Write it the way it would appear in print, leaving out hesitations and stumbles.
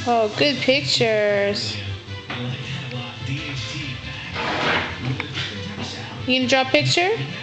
Oh, good pictures. You gonna draw a picture?